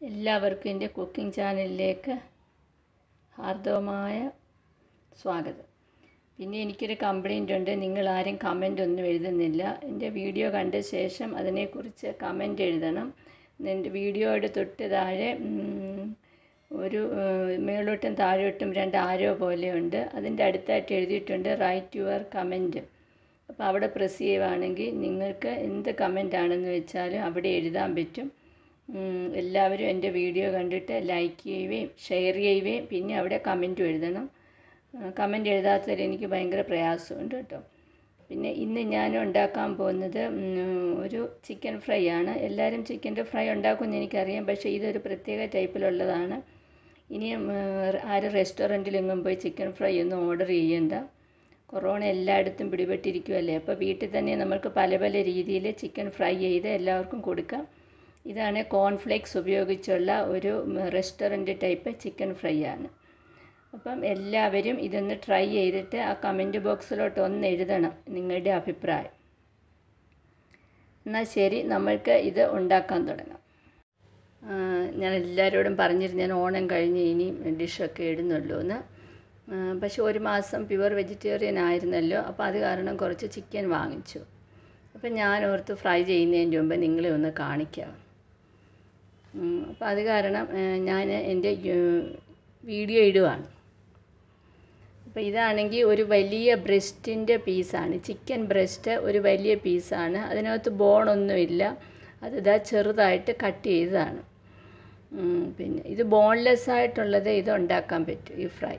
എല്ലാവർക്കും എൻ്റെ കുക്കിംഗ് ചാനലിലേക്ക് ഹാർദവമായ സ്വാഗതം. പിന്നെ എനിക്കൊരു കംപ്ലൈൻ്റ് ഉണ്ട്, നിങ്ങളാരും കമൻ്റ് ഒന്നും എഴുതുന്നില്ല. എൻ്റെ വീഡിയോ കണ്ട ശേഷം അതിനെക്കുറിച്ച് കമൻ്റ് എഴുതണം. എൻ്റെ വീഡിയോയുടെ തൊട്ട് താഴെ ഒരു മേളോട്ടും താഴോട്ടും 2 ആരോ പോലെയുണ്ട്. അതിൻ്റെ അടുത്തായിട്ട് എഴുതിയിട്ടുണ്ട് റൈറ്റ് യുവർ കമൻറ്റ്. അപ്പോൾ അവിടെ പ്രസ് ചെയ്യുവാണെങ്കിൽ നിങ്ങൾക്ക് എന്ത് കമൻ്റ് ആണെന്ന് വെച്ചാലും അവിടെ എഴുതാൻ പറ്റും. എല്ലാവരും എൻ്റെ വീഡിയോ കണ്ടിട്ട് ലൈക്ക് ചെയ്യുകയും ഷെയർ ചെയ്യുകയും പിന്നെ അവിടെ കമൻറ്റും എഴുതണം. കമൻ്റ് എഴുതാത്തതിൽ എനിക്ക് ഭയങ്കര പ്രയാസമുണ്ട് കേട്ടോ. പിന്നെ ഇന്ന് ഞാൻ ഉണ്ടാക്കാൻ പോകുന്നത് ഒരു ചിക്കൻ ഫ്രൈ ആണ്. എല്ലാവരും ചിക്കൻ്റെ ഫ്രൈ ഉണ്ടാക്കുമെന്ന് എനിക്കറിയാം, പക്ഷേ ഇതൊരു പ്രത്യേക ടൈപ്പിലുള്ളതാണ്. ഇനിയും ആരും റെസ്റ്റോറൻറ്റിലെങ്ങും പോയി ചിക്കൻ ഫ്രൈ ഒന്നും ഓർഡർ ചെയ്യേണ്ട. കൊറോണ എല്ലായിടത്തും പിടിപെട്ടിരിക്കുമല്ലേ. അപ്പോൾ വീട്ടിൽ തന്നെ നമുക്ക് പല പല രീതിയിൽ ചിക്കൻ ഫ്രൈ ചെയ്ത് എല്ലാവർക്കും കൊടുക്കാം. ഇതാണ് കോൺഫ്ലേക്സ് ഉപയോഗിച്ചുള്ള ഒരു റെസ്റ്റോറൻറ്റ് ടൈപ്പ് ചിക്കൻ ഫ്രൈ ആണ്. അപ്പം എല്ലാവരും ഇതൊന്ന് ട്രൈ ചെയ്തിട്ട് ആ കമൻറ്റ് ബോക്സിലോട്ട് ഒന്ന് എഴുതണം നിങ്ങളുടെ അഭിപ്രായം. എന്നാൽ ശരി, നമ്മൾക്ക് ഇത് ഉണ്ടാക്കാൻ തുടങ്ങാം. ഞാൻ എല്ലാവരോടും പറഞ്ഞിരുന്നു ഞാൻ ഓണം കഴിഞ്ഞ് ഇനി ഡിഷൊക്കെ ഇടുന്നുള്ളൂ എന്ന്. പക്ഷേ ഒരു മാസം പ്യുവർ വെജിറ്റേറിയൻ ആയിരുന്നല്ലോ, അപ്പോൾ അത് കാരണം കുറച്ച് ചിക്കൻ വാങ്ങിച്ചു. അപ്പം ഞാൻ ഓർത്ത് ഫ്രൈ ചെയ്യുന്നതിൻ്റെ മുമ്പ് നിങ്ങളെ ഒന്ന് കാണിക്കാം. അപ്പോൾ അത് കാരണം ഞാൻ എൻ്റെ വീഡിയോ ഇടുവാണ്. അപ്പോൾ ഇതാണെങ്കിൽ ഒരു വലിയ ബ്രസ്റ്റിൻ്റെ പീസാണ്, ചിക്കൻ ബ്രസ്റ്റ് ഒരു വലിയ പീസാണ്. അതിനകത്ത് ബോണൊന്നുമില്ല, അത് ഇതാ ചെറുതായിട്ട് കട്ട് ചെയ്തതാണ്. പിന്നെ ഇത് ബോൺലെസ് ആയിട്ടുള്ളത് ഇത് ഉണ്ടാക്കാൻ പറ്റും ഈ ഫ്രൈ.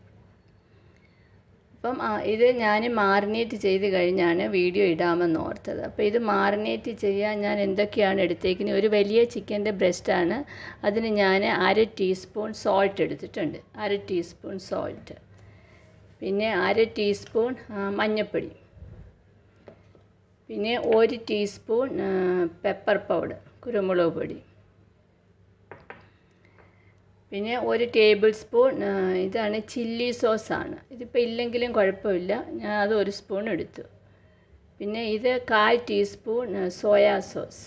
അപ്പം ഇത് ഞാൻ മാറിനേറ്റ് ചെയ്ത് കഴിഞ്ഞാണ് വീഡിയോ ഇടാമെന്ന് ഓർത്തത്. അപ്പോൾ ഇത് മാറിനേറ്റ് ചെയ്യാൻ ഞാൻ എന്തൊക്കെയാണ് എടുത്തേക്കുന്നത്? ഒരു വലിയ ചിക്കൻ്റെ ബ്രസ്റ്റാണ്, അതിന് ഞാൻ 1/2 ടീസ്പൂൺ സോൾട്ട് എടുത്തിട്ടുണ്ട്. 1/2 ടീസ്പൂൺ സോൾട്ട്, പിന്നെ 1/2 ടീസ്പൂൺ മഞ്ഞൾപ്പൊടി, പിന്നെ 1 ടീസ്പൂൺ പെപ്പർ പൗഡർ കുരുമുളക് പൊടി, പിന്നെ 1 ടേബിൾ സ്പൂൺ ഇതാണ് ചില്ലി സോസാണ്. ഇതിപ്പോൾ ഇല്ലെങ്കിലും കുഴപ്പമില്ല, ഞാൻ അത് 1 സ്പൂൺ എടുത്തു. പിന്നെ ഇത് 1/4 ടീസ്പൂൺ സോയാ സോസ്,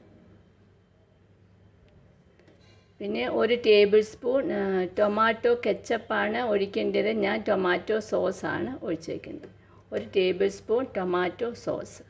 പിന്നെ 1 ടേബിൾ സ്പൂൺ ടൊമാറ്റോ കെച്ചപ്പാണ് ഒഴിക്കേണ്ടത്. ഞാൻ ടൊമാറ്റോ സോസാണ് ഒഴിച്ചേക്കുന്നത്. 1 ടേബിൾ സ്പൂൺ ടൊമാറ്റോ സോസ്,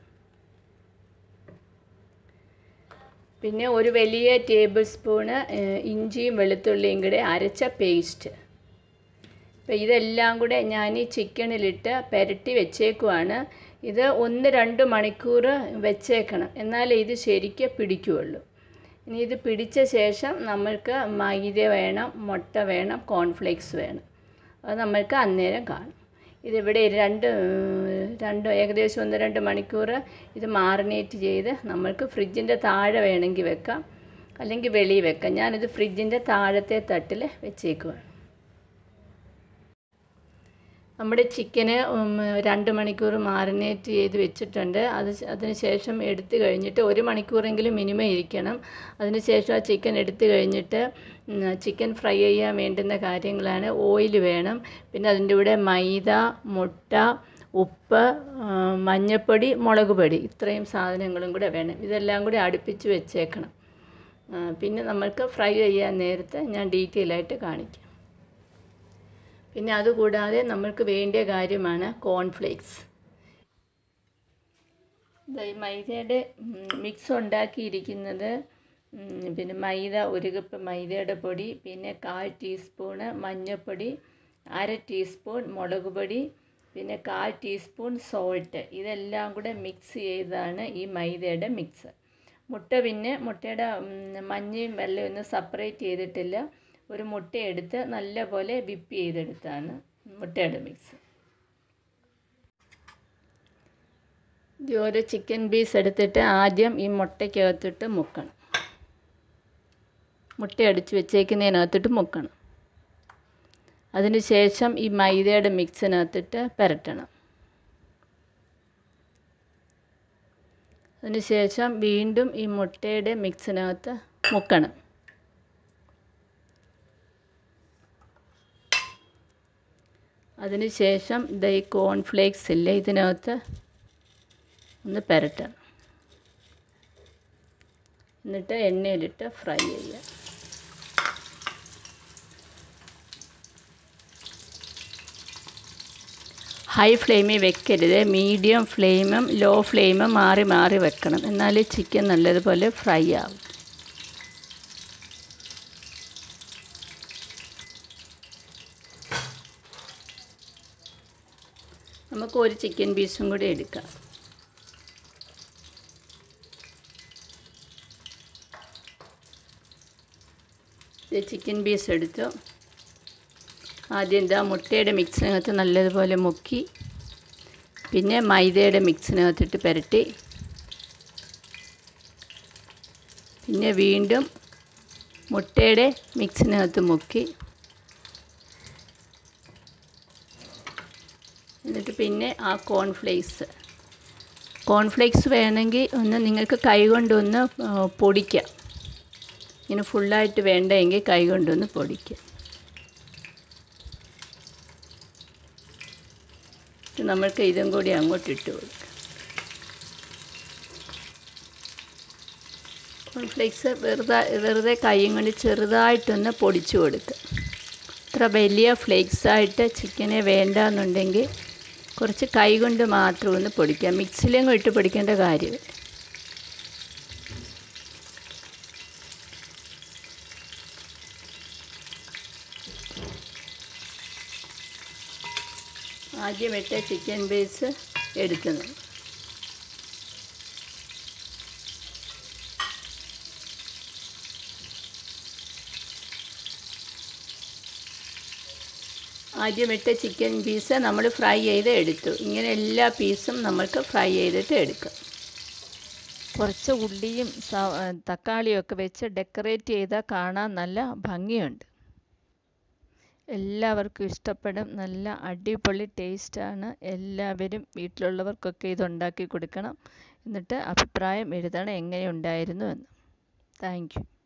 പിന്നെ ഒരു വലിയ ടേബിൾ സ്പൂണ് ഇഞ്ചിയും വെളുത്തുള്ളിയും കൂടെ അരച്ച പേസ്റ്റ്. അപ്പോൾ ഇതെല്ലാം കൂടെ ഞാൻ ഈ ചിക്കനിലിട്ട് പുരട്ടി വെച്ചേക്കുവാണ്. ഇത് 1-2 മണിക്കൂർ വെച്ചേക്കണം, എന്നാലേ ഇത് ശരിക്കും പിടിക്കുകയുള്ളൂ. ഇനി ഇത് പിടിച്ച ശേഷം നമ്മൾക്ക് മൈദ വേണം, മുട്ട വേണം, കോൺഫ്ലേക്സ് വേണം. അത് നമ്മൾക്ക് അന്നേരം കാണും. ഇതിവിടെ ഏകദേശം 1-2 മണിക്കൂർ ഇത് മാറിനേറ്റ് ചെയ്ത് നമ്മൾക്ക് ഫ്രിഡ്ജിൻ്റെ താഴെ വേണമെങ്കിൽ വെക്കാം, അല്ലെങ്കിൽ വെളിയിൽ വെക്കാം. ഞാനിത് ഫ്രിഡ്ജിൻ്റെ താഴത്തെ തട്ടിൽ വെച്ചേക്കുവാണ്. നമ്മുടെ ചിക്കന് 2 മണിക്കൂർ മാറിനേറ്റ് ചെയ്ത് വെച്ചിട്ടുണ്ട്. അതിന് ശേഷം എടുത്തു കഴിഞ്ഞിട്ട് 1 മണിക്കൂറെങ്കിലും മിനിമം ഇരിക്കണം. അതിന് ശേഷം ആ ചിക്കൻ എടുത്തു കഴിഞ്ഞിട്ട് ചിക്കൻ ഫ്രൈ ചെയ്യാൻ വേണ്ടുന്ന കാര്യങ്ങളാണ്. ഓയിൽ വേണം, പിന്നെ അതിൻ്റെ കൂടെ മൈദ, മുട്ട, ഉപ്പ്, മഞ്ഞൾപ്പൊടി, മുളക് പൊടി, ഇത്രയും സാധനങ്ങളും കൂടെ വേണം. ഇതെല്ലാം കൂടി അടുപ്പിച്ച് വെച്ചേക്കണം. പിന്നെ നമ്മൾക്ക് ഫ്രൈ ചെയ്യാൻ നേരത്തെ ഞാൻ ഡീറ്റെയിൽ ആയിട്ട് കാണിക്കാം. പിന്നെ അതുകൂടാതെ നമ്മൾക്ക് വേണ്ട കാര്യമാണ് കോൺഫ്ലേക്സ്. ഈ മൈദയുടെ മിക്സ് ഉണ്ടാക്കിയിരിക്കുന്നത്, പിന്നെ മൈദ 1 കപ്പ് മൈദയുടെ പൊടി, പിന്നെ 1/4 ടീസ്പൂണ് മഞ്ഞൾപ്പൊടി, 1/2 ടീസ്പൂൺ മുളക് പൊടി, പിന്നെ 1/4 ടീസ്പൂൺ സോൾട്ട്. ഇതെല്ലാം കൂടെ മിക്സ് ചെയ്താണ് ഈ മൈദയുടെ മിക്സ്. മുട്ട, പിന്നെ മുട്ടയുടെ മഞ്ഞയും വെള്ളയും ഒന്നും സെപ്പറേറ്റ് ചെയ്തിട്ടില്ല. ഒരു മുട്ട എടുത്ത് നല്ലപോലെ വിപ്പ് ചെയ്തെടുത്താണ് മുട്ടയുടെ മിക്സ്. ഓരോ ചിക്കൻ പീസ് എടുത്തിട്ട് ആദ്യം ഈ മുട്ടയ്ക്കകത്തിട്ട് മുക്കണം. മുട്ട അടിച്ച് വെച്ചേക്കുന്നതിനകത്തിട്ട് മുക്കണം. അതിന് ശേഷം ഈ മൈദയുടെ മിക്സിനകത്തിട്ട് പുരട്ടണം. അതിന് ശേഷം വീണ്ടും ഈ മുട്ടയുടെ മിക്സിനകത്ത് മുക്കണം. അതിന് ശേഷം ഈ കോൺഫ്ലേക്സ് ഇല്ലേ, ഇതിനകത്ത് ഒന്ന് പുരട്ടണം. എന്നിട്ട് എണ്ണയിലിട്ട് ഫ്രൈ ചെയ്യുക. ഹൈ ഫ്ലെയിമിൽ വെക്കരുത്, മീഡിയം ഫ്ലെയിമും ലോ ഫ്ലെയിമും മാറി മാറി വെക്കണം, എന്നാലേ ചിക്കൻ നല്ലതുപോലെ ഫ്രൈ ആവും. നമുക്ക് ഒരു ചിക്കൻ പീസും കൂടി എടുക്കാം. ചിക്കൻ പീസ് എടുത്തു. ആദ്യം മുട്ടയുടെ മിക്സിനകത്ത് നല്ലതുപോലെ മുക്കി, പിന്നെ മൈദയുടെ മിക്സിനകത്തിട്ട് പുരട്ടി, പിന്നെ വീണ്ടും മുട്ടയുടെ മിക്സിനകത്ത് മുക്കി, എന്നിട്ട് പിന്നെ ആ കോൺഫ്ലേക്സ് വേണമെങ്കിൽ നിങ്ങൾക്ക് കൈ കൊണ്ടൊന്ന് പൊടിക്കാം. ഇങ്ങനെ ഫുള്ളായിട്ട് വേണ്ടെങ്കിൽ കൈ കൊണ്ടൊന്ന് പൊടിക്കാം. നമ്മൾക്ക് ഇതും കൂടി അങ്ങോട്ട് ഇട്ട് കൊടുക്കാം. കോൺഫ്ലേക്സ് വെറുതെ കൈയും കൊണ്ട് ചെറുതായിട്ടൊന്ന് പൊടിച്ചു കൊടുക്കുക. അത്ര വലിയ ഫ്ലേക്സായിട്ട് ചിക്കനെ വേണ്ടാന്നുണ്ടെങ്കിൽ കുറച്ച് കൈ കൊണ്ട് മാത്രം ഒന്ന് പൊടിക്കാം. മിക്സിയിലെങ്ങും ഇട്ട് പൊടിക്കേണ്ട കാര്യമില്ല. ആദ്യം ഇട്ട ചിക്കൻ പീസ് എടുക്കുന്നു. ആദ്യം ഇട്ട ചിക്കൻ പീസ് നമ്മൾ ഫ്രൈ ചെയ്ത് എടുത്തു. ഇങ്ങനെ എല്ലാ പീസും നമ്മൾക്ക് ഫ്രൈ ചെയ്തിട്ട് എടുക്കാം. കുറച്ച് ഉള്ളിയും തക്കാളിയൊക്കെ വെച്ച് ഡെക്കറേറ്റ് ചെയ്താൽ കാണാൻ നല്ല ഭംഗിയുണ്ട്. എല്ലാവർക്കും ഇഷ്ടപ്പെടും. നല്ല അടിപൊളി ടേസ്റ്റാണ്. എല്ലാവരും വീട്ടിലുള്ളവർക്കൊക്കെ ഇതുണ്ടാക്കി കൊടുക്കണം. എന്നിട്ട് അഭിപ്രായം എഴുതണം എങ്ങനെയുണ്ടായിരുന്നു എന്ന്. Thank U.